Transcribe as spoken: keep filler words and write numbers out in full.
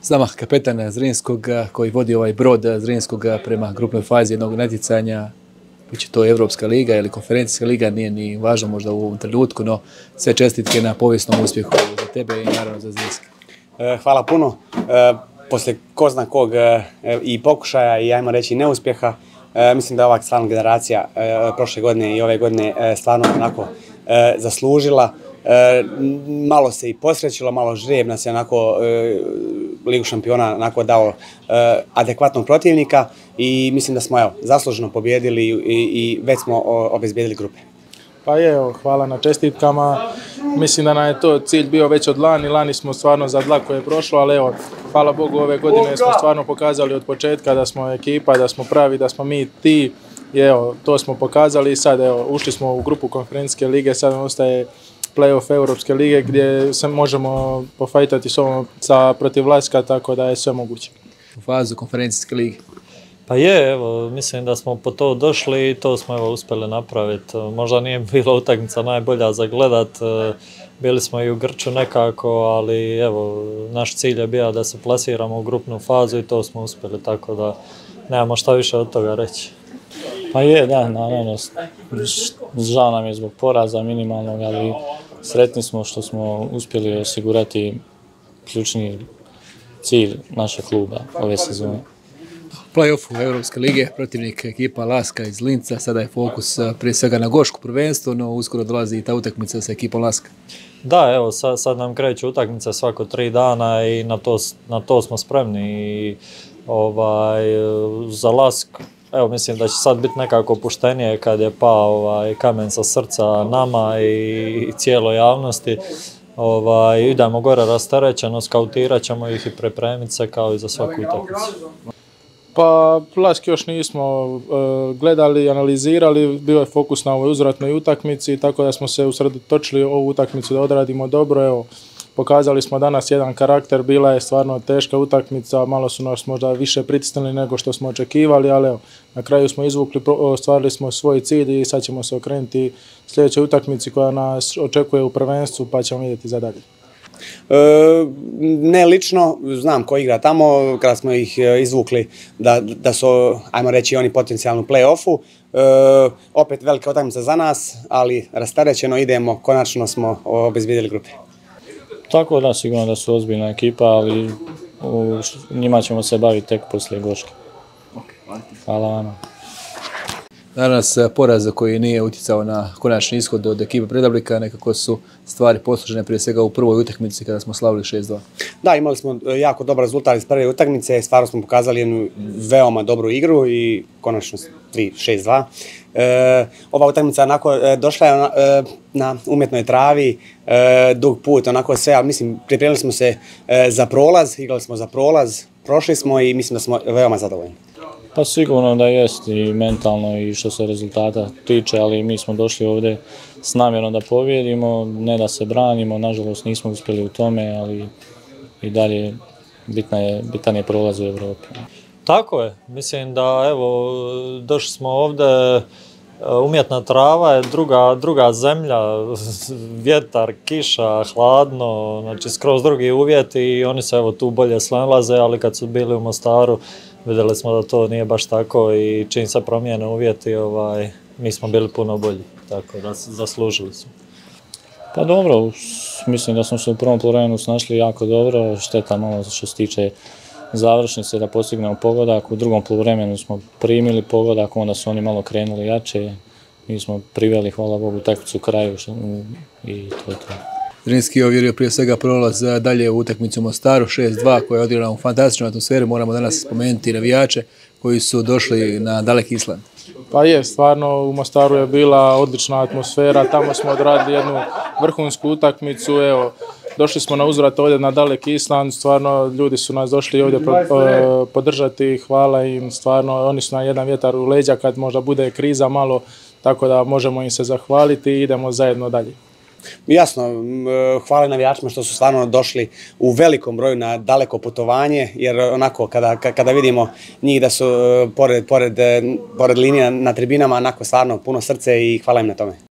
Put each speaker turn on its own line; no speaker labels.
S nama kapetan Zrinskog koji vodi ovaj brod Zrinskog prema grupnoj fazi jednog natjecanja. Biće to Evropska liga ili konferencijska liga, nije ni važno možda u ovom trenutku, no sve čestitke na povijesnom uspjehu za tebe i naravno za Zrinski.
Hvala puno. Poslije ko zna kog i pokušaja i ajmo reći neuspjeha, mislim da je ova stvarno generacija prošle godine i ove godine stvarno onako zaslužila. Malo se i posrećilo, malo žrijeb nas je onako Ligu šampiona onako dao adekvatnog protivnika i mislim da smo evo, zasluženo pobjedili i, i već smo obezbijedili grupe.
Pa je, evo, hvala na čestitkama. Mislim da nam je to cilj bio već od lani. Lani smo stvarno za dlako je prošlo, ali evo, hvala Bogu ove godine smo stvarno pokazali od početka da smo ekipa, da smo pravi, da smo mi ti. I evo, to smo pokazali i sad evo, ušli smo u grupu konferencijske lige, sad ostaje play-off Europske lige gdje se možemo pofajtati s ovom sa protiv Laska, tako da je sve moguće.
U fazu konferencijske lige.
Pa je, evo, mislim da smo po to došli i to smo evo uspjeli napraviti. Možda nije bila utakmica najbolja za gledat, bili smo i u grču nekako, ali evo, naš cilj je bio da se plasiramo u grupnu fazu i to smo uspjeli, tako da nemamo šta više od toga reći.
Pa je, da, naravno, žao nam je zbog poraza minimalnog, ali sretni smo što smo uspjeli osigurati ključni cilj našeg kluba ove sezone.
Play-offu Europske lige, protivnik ekipa Laska iz Linca, sada je fokus prije svega na goško prvenstvo, no uskoro dolazi i ta utakmica sa ekipom Laska.
Da, evo, sad, sad nam kreću utakmice svako tri dana i na to, na to smo spremni. I, ovaj, za Lask, evo, mislim da će sad biti nekako opuštenije kad je pao ovaj, kamen sa srca nama i, i cijeloj javnosti. Ovaj, idemo gore rasterećeno, skautirat ćemo ih i pripremiti se kao i za svaku utakmicu.
Pa Lask još nismo uh, gledali, analizirali, bio je fokus na ovoj uzvratnoj utakmici, tako da smo se usredotočili ovu utakmicu da odradimo dobro. Evo, pokazali smo danas jedan karakter, bila je stvarno teška utakmica, malo su nas možda više pritisnuli nego što smo očekivali, ali evo, na kraju smo izvukli, ostvarili smo svoj cilj i sad ćemo se okrenuti sljedećoj utakmici koja nas očekuje u prvenstvu, pa ćemo vidjeti za dalje.
E, ne lično, znam ko igra tamo, kada smo ih izvukli da, da su, ajmo reći, oni potencijalno u play-offu. E, opet velika utakmica za nas, ali rasterećeno idemo, konačno smo obezbijedili grupe.
Tako da, sigurno da su ozbiljna ekipa, ali u njima ćemo se baviti tek poslije Goške. Hvala vama.
Danas poraz koji nije utjecao na konačni ishod od ekipe Bredablika, nekako su stvari posložene prije svega u prvoj utakmici kada smo slavili šest dva.
Da, imali smo jako dobar rezultat iz prve utakmice, stvarno smo pokazali jednu veoma dobru igru i konačno tri šest dva. E, ova utakmica onako došla je na, na umjetnoj travi, e, dug put, onako sve, ali mislim pripremili smo se e, za prolaz, igrali smo za prolaz, prošli smo i mislim da smo veoma zadovoljni.
Pa sigurno da jest i mentalno i što se rezultata tiče, ali mi smo došli ovdje s namjerom da pobjedimo, ne da se branimo, nažalost nismo uspjeli u tome, ali i dalje bitna je, bitan je prolaz u Europi.
Tako je, mislim da evo, došli smo ovdje, umjetna trava je druga, druga zemlja, vjetar, kiša, hladno, znači skroz drugi uvjeti i oni se evo tu bolje snalaze, ali kad su bili u Mostaru vidjeli smo da to nije baš tako i čim se promijene uvjeti, ovaj, mi smo bili puno bolji, tako da zaslužili smo.
Pa dobro, mislim da smo se u prvom poluvremenu snašli jako dobro, šteta malo što se tiče završnice da postignemo pogodak, u drugom poluvremenu smo primili pogodak, onda su oni malo krenuli jače, mi smo priveli, hvala Bogu, utakmicu u kraju i to je to.
Zrinski je ovjerio prije svega prolaz dalje u utakmicu Mostaru šest dva koja je odigrana u fantastičnoj atmosferi. Moramo danas spomenuti navijače koji su došli na daleki Island.
Pa je, stvarno u Mostaru je bila odlična atmosfera, tamo smo odradili jednu vrhunsku utakmicu, evo, došli smo na uzvrat ovdje na daleki Island, stvarno ljudi su nas došli ovdje podržati, hvala im, stvarno oni su na jedan vjetar u leđa kad možda bude kriza malo, tako da možemo im se zahvaliti i idemo zajedno dalje.
Jasno, hvala navijačima što su stvarno došli u velikom broju na daleko putovanje, jer onako kada, kada vidimo njih da su pored, pored, pored linije na tribinama, onako stvarno puno srce i hvala im na tome.